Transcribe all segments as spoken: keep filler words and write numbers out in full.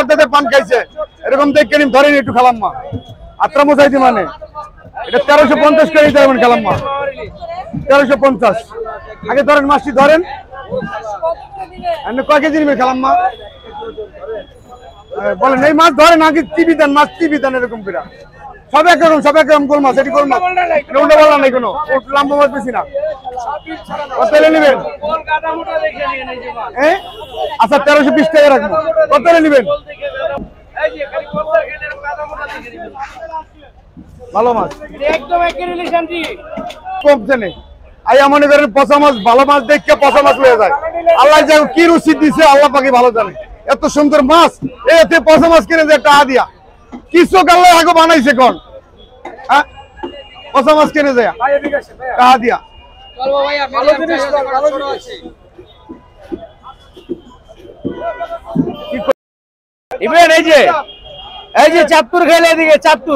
পর্দাতে পান খাইছে এরকম দেখে নিম ধরেন একটু খালাম মা আত্রা মশাইছি মানে এটা তেরোশো পঞ্চাশ করে দিতে পারবেন খালাম মা তেরোশো পঞ্চাশ আগে ধরেন মাছটি ধরেন কয় কেজি নেবে খালাম মা বলেন এই মাছ ধরেন আগে টিভি দেন মাছ টিভি দেন এরকম করে সব একরকম সব একরকম গোল মাছ এটি গোল মাছ উল্টা বলা নাই কোনো লম্বা মাছ বেশি না কত নেবেন আচ্ছা তেরোশো বিশ টাকা রাখবো কত নেবেন ভালো মাছ একদম একই রিলেশন জি কমছে নেই আইয়া মনে করেন পচা মাছ ভালো মাছ দেখে পচা মাছ হয়ে যায় আল্লাহ যা কি রুচি দিছে আল্লাহ পাকে ভালো জানে এত সুন্দর মাছ এতে পচা মাছ কিনে যে টাকা দিয়া কিছু আল্লাহ আগে বানাইছে কোন হ্যাঁ পচা মাছ কিনে যায় টাকা দিয়া চলবো ভাই ভালো জিনিস ভালো জিনিস ইবেন এই যে এই যে চাঁদপুর খেলে এদিকে চাঁদপুর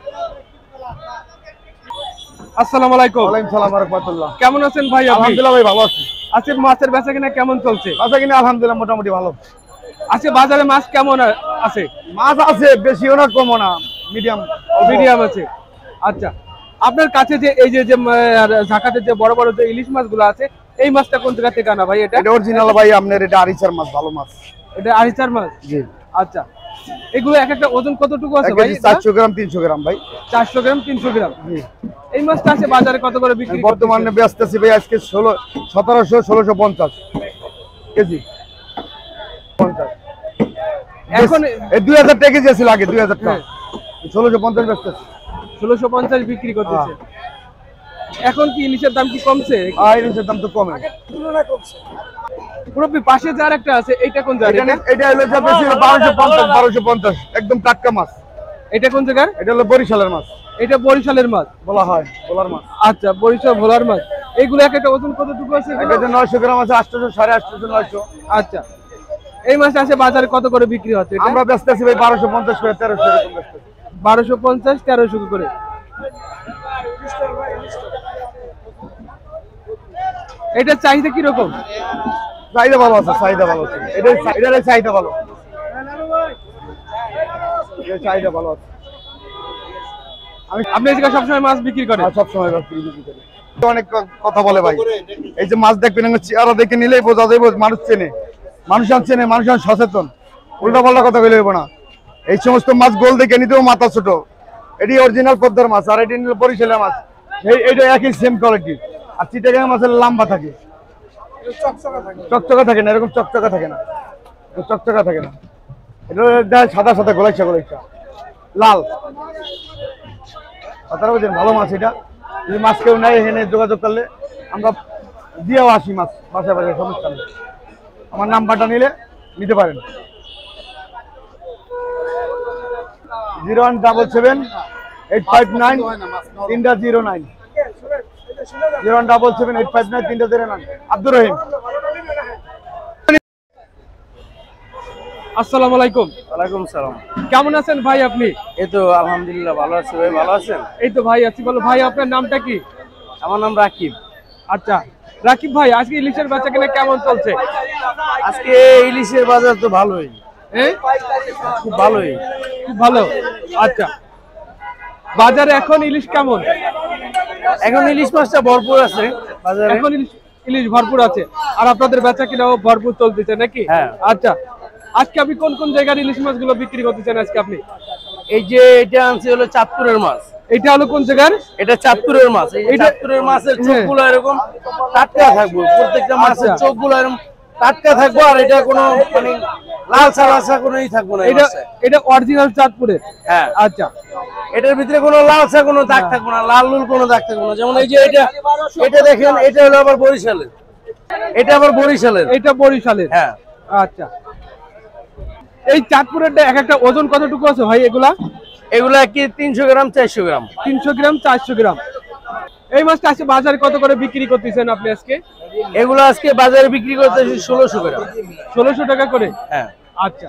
আসসালামু আলাইকুম ওয়ালাইকুম সালাম ওয়া রাহমাতুল্লাহ কেমন আছেন ভাই আপনি আলহামদুলিল্লাহ ভাই ভালো আছি আজকে মাছের বেচাকেনা কেমন চলছে বেচাকেনা আলহামদুলিল্লাহ মোটামুটি ভালো আজকে বাজারে মাছ কেমন আছে মাছ আছে বেশিও না কমও না মিডিয়াম মিডিয়াম আছে আচ্ছা আপনার কাছে যে এই যে যে ঢাকাতে যে বড় বড় যে ইলিশ মাছগুলো আছে এই মাছটা কোন জায়গা থেকে আনা ভাই এটা এটা অরিজিনাল ভাই আপনার এটা আরিচার মাছ ভালো মাছ এটা আরিচার মাছ জি আচ্ছা এগুলো এক একটা ওজন কতটুকু আছে ভাই চারশো গ্রাম তিনশো গ্রাম ভাই চারশো গ্রাম তিনশো গ্রাম এই মাছটা আছে বাজারে কত করে বিক্রি বর্তমানে ব্যস্ত আছি ভাই আজকে ষোলো সতেরোশো ষোলোশো পঞ্চাশ কেজি পঞ্চাশ এখন এই দুই হাজার টাকা কেজি ছিল আগে দুই হাজার টাকা ষোলোশো পঞ্চাশ ব্যস্ত আছে ষোলোশো পঞ্চাশ বিক্রি করতেছে এখন কি ইলিশের দাম কি কমছে আর ইলিশের দাম তো কমে তুলনা কমছে পুরোপি পাশে যার একটা আছে এইটা কোন জায়গা এটা এটা হলো যে বেশি বারোশো পঞ্চাশ বারোশো পঞ্চাশ একদম টাটকা মাছ এটা কোন জায়গার এটা হলো বরিশালের মাছ এটা বরিশালের মাছ বলা হয় ভোলার মাছ আচ্ছা বরিশাল ভোলার মাছ এইগুলো এক একটা ওজন কতটুকু আছে এটা নয়শো গ্রাম আছে আটশোশো সাড়ে আটশোশো নয়শো আচ্ছা এই মাছ আছে বাজারে কত করে বিক্রি হচ্ছে আমরা ব্যস্ত আছি ভাই বারোশো পঞ্চাশ করে তেরোশো এরকম ব্যস্ত বারোশো পঞ্চাশ তেরোশো করে এটা চাহিদা কিরকম চাহিদা ভালো আছে চাহিদা ভালো আছে এটা এটার চাহিদা ভালো চাহিদা ভালো আছে আমি আপনি এদিকে সবসময় মাছ বিক্রি করেন সবসময় মাছ বিক্রি করি অনেক কথা বলে ভাই এই যে মাছ দেখবেন চেহারা দেখে নিলেই বোঝা যাবে মানুষ চেনে মানুষ চেনে মানুষ সচেতন উল্টা পাল্টা কথা বলে না এই সমস্ত মাছ গোল দেখে নিতেও মাথা ছোট এটি অরিজিনাল পদ্মার মাছ আর এটি নিল বরিশালের মাছ এই এইটা একই সেম কোয়ালিটি আর চিটাগাং মাছের লম্বা থাকে চকচকা থাকে না এরকম চকচকা থাকে না চকচকা থাকে না এটা সাদা সাদা গোলাইছা গোলাইছা লাল কথাটা বুঝছেন ভালো মাছ এটা যদি মাছ কেউ নেয় এখানে যোগাযোগ করলে আমরা দিয়েও আসি মাছ বাসায় বাসায় সমস্যা নেই আমার নাম্বারটা নিলে নিতে পারেন zero one double seven eight five nine তিনটা zero nine zero one double seven eight five nine তিনটা জিরো নাইন আব্দুর রহিম আসসালামু আলাইকুম ওয়ালাইকুম সালাম কেমন আছেন ভাই আপনি এই তো আলহামদুলিল্লাহ ভালো আছি ভাই ভালো আছেন এই তো ভাই আছি বলো ভাই আপনার নামটা কি আমার নাম রাকিব আচ্ছা রাকিব ভাই আজকে ইলিশের বেচাকেনা কেমন চলছে আজকে ইলিশের বাজার তো ভালোই হ্যাঁ খুব ভালোই খুব ভালো আচ্ছা বাজারে এখন ইলিশ কেমন এখন ইলিশ মাছটা ভরপুর আছে বাজারে এখন ইলিশ ইলিশ ভরপুর আছে আর আপনাদের বেচাকেনাও ভরপুর চলতেছে নাকি হ্যাঁ আচ্ছা আজকে আপনি কোন কোন জায়গার ইলিশ মাছগুলো বিক্রি করতেছেন আজকে আপনি এই যে এটা আনছে হলো চাঁদপুরের মাছ এটা হলো কোন জায়গার এটা চাঁদপুরের মাছ এই চাঁদপুরের মাছের চোখগুলো এরকম টাটকা থাকবে প্রত্যেকটা মাছের চোখগুলো এরকম টাটকা থাকবে আর এটা কোনো মানে লাল ছাড়া কোনোই থাকবে না এটা এটা অরিজিনাল চাঁদপুরের হ্যাঁ আচ্ছা এটার ভিতরে কোনো লাল ছাড়া কোনো দাগ থাকবে না লাল লুল কোনো দাগ থাকবে না যেমন এই যে এটা এটা দেখেন এটা হলো আবার বরিশালের এটা আবার বরিশালের এটা বরিশালের হ্যাঁ আচ্ছা এই চাঁদপুরেরটা এক একটা ওজন কতটুকু আছে ভাই এগুলা এগুলা কি তিনশো গ্রাম চারশো গ্রাম তিনশো গ্রাম চারশো গ্রাম এই মাছটা আজকে বাজারে কত করে বিক্রি করতেছেন আপনি আজকে এগুলো আজকে বাজারে বিক্রি করতেছি ষোলোশো গ্রাম ষোলোশো টাকা করে হ্যাঁ আচ্ছা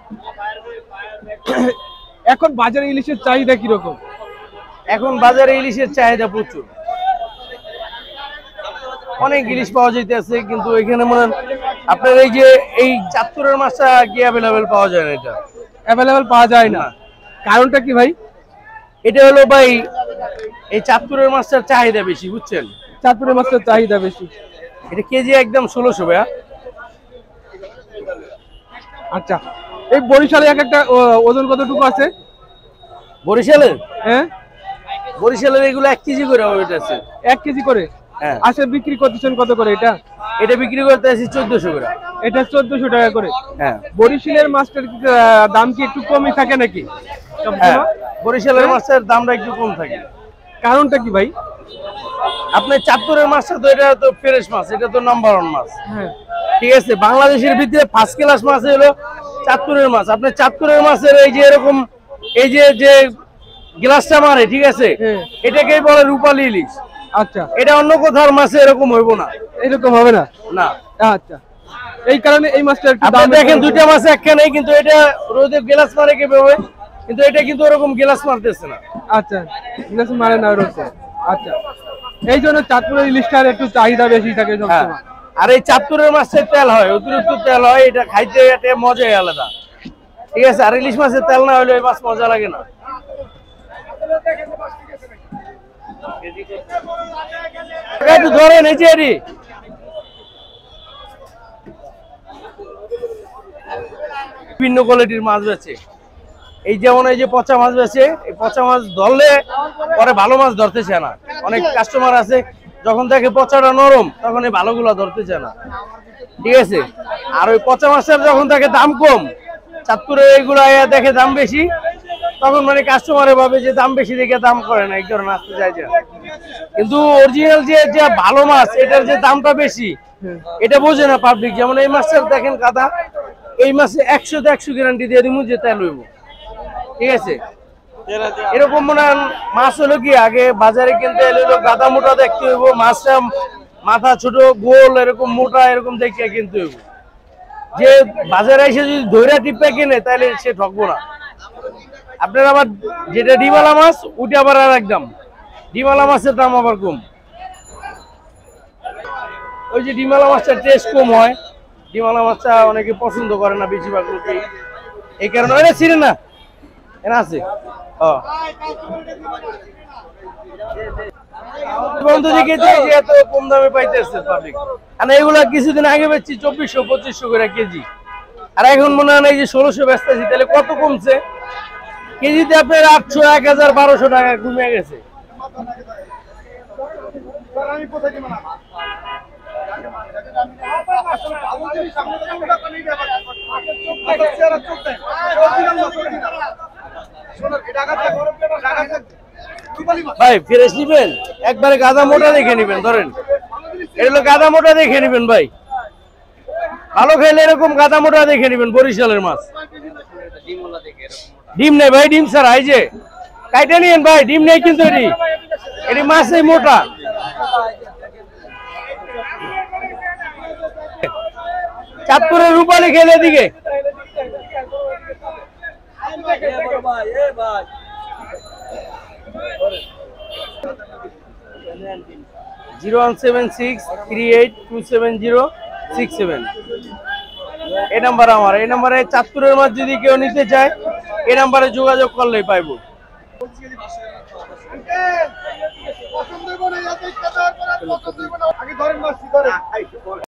এখন বাজারে ইলিশের চাহিদা কিরকম এখন বাজারে ইলিশের চাহিদা প্রচুর অনেক ইলিশ পাওয়া যাইতেছে কিন্তু এখানে মনে আপনার এই যে এই চাঁদপুরের মাছটা কি অ্যাভেলেবেল পাওয়া যায় না এটা অ্যাভেলেবল পাওয়া যায় না, কারণটা কি ভাই? এটা হলো ভাই এই চাঁদপুরের মাছটার চাহিদা বেশি, বুঝছেন? চাঁদপুরের মাছটার চাহিদা বেশি। এটা কেজি একদম ষোলোশো ভাইয়া। আচ্ছা, এই বরিশালে এক একটা ও- ওজন কতটুকু আছে? বরিশালের হ্যাঁ, বরিশালের এগুলো এক কেজি করে ওয়েট আছে। এক কেজি করে। হ্যাঁ, আসে বিক্রি করতেছেন কত করে এটা? এটা বিক্রি করতে আসি চোদ্দশো করে। এটা চোদ্দশো টাকা করে। হ্যাঁ বরিশালের মাছটার কি, আহ, দাম কি একটু কমই থাকে নাকি হ্যাঁ, সবসময়? বরিশালের মাছের দামটা একটু কম থাকে। কারণটা কি ভাই? আপনার চাঁদপুরের মাছটা তো এটা তো ফ্রেশ মাছ, এটা তো নাম্বার ওয়ান মাছ। হ্যাঁ, ঠিক আছে, বাংলাদেশের ভিতরে ফার্স্ট ক্লাস মাছ হলো চাঁদপুরের মাছ। আপনার চাঁদপুরের মাছের এই যে এরকম এই যে যে গ্লাসটা মারে, ঠিক আছে, হ্যাঁ। এটাকেই বলে রূপালী ইলিশ। আচ্ছা, এটা অন্য কোথাও মাছে এরকম হইব না। এরকম হবে না। না, আচ্ছা, এই কারণে এই মাছটা একটু আপনি দাম দেখেন একটু- দুইটা মাছ একখানেই, কিন্তু এটা রোদে গ্লাস মারে কিভাবে, কিন্তু এটা কিন্তু ওরকম গ্লাস মারতেছে না। আচ্ছা, গ্লাস মারে না ওরকম। আচ্ছা, এই জন্য চাঁদপুরের ইলিশটার একটু চাহিদা বেশি থাকে হ্যাঁ, সবসময়। আর এই চাঁদপুরের মাছের তেল হয়, অতিরিক্ত তেল হয়, এটা খাইতে একটা মজাই আলাদা। ঠিক আছে, আর ইলিশ মাছের তেল না হলে ওই মাছ মজা লাগে না। একটু ধরেন এই যে এরি। বিভিন্ন কোয়ালিটির মাছ বেছে, এই যেমন এই যে পচা মাছ বেছে, এই পচা মাছ ধরলে পরে ভালো মাছ ধরতে চায় না। অনেক কাস্টমার আছে যখন দেখে পচাটা নরম তখন এই ভালোগুলো ধরতে চায় না। ঠিক আছে, আর ওই পচা মাছের যখন দেখে দাম কম, চাঁদপুরে এইগুলা দেখে দাম বেশি, তখন মানে কাস্টমারে ভাবে যে দাম বেশি দেখে দাম করে না, এই কারণে আসতে চাইছে না। কিন্তু অরিজিনাল যে যে ভালো মাছ, এটার যে দামটা বেশি এটা বোঝে না পাবলিক। যেমন এই মাছটার দেখেন কাদা, এই মাছে একশো তে একশো গ্যারান্টি দিয়ে দিব যে তেল হইব। ঠিক আছে, এরকম মনে হয় মাছ হলো কি আগে বাজারে কিনতে এলে হলো গাদা মোটা দেখতে হইব, মাছটা মাথা ছোট গোল এরকম মোটা এরকম দেখে কিনতে হইব। যে বাজারে এসে যদি ধৈরা টিপে কিনে তাহলে সে ঠকবো না। আপনার আবার যেটা ডিমালা মাছ ওইটা আবার আর একদম, ডিমালা মাছের দাম আবার কম। ওই যে ডিমালা মাছটা টেস্ট কম হয়, ডিমালা মাছটা অনেকে পছন্দ করে না বেশিরভাগ লোকেই, এই কারণে ওটা ছিলেন না এনা আছে। হ্যাঁ, বন্ধু দেখেছি যে এত কম দামে পাইতেছে পাবলিক। আর এগুলা কিছুদিন আগে বেচছি চব্বিশশো পঁচিশশো করে কেজি, আর এখন মনে হয় না এই যে ষোলোশো বেচতেছি, তাহলে কত কমছে? কেজিতে আপনার আটশো এক হাজার বারোশো টাকা কমে গেছে। ভাই ফ্রেশ নিবেন, একবারে গাদা মোটা দেখে নিবেন। ধরেন এটা হলো গাদা মোটা দেখে নিবেন ভাই, ভালো খাইলে এরকম গাদা মোটা দেখে নিবেন। বরিশালের মাছ ডিম নেই ভাই, ডিম ছাড়া। এই যে কাইটা নিয়েন ভাই, ডিম নেই কিন্তু এটি এটি মাছই মোটা। চাঁদপুরের রূপালী খেলে দিকে zero one seven six three eight two seven zero six seven এই নাম্বার আমার। এই নাম্বারে চাঁদপুরের মাছ যদি কেউ নিতে চায় এই নাম্বারে যোগাযোগ করলেই পাইবো। পছন্দ হইব না, আগে ধরেন মাছ ধরে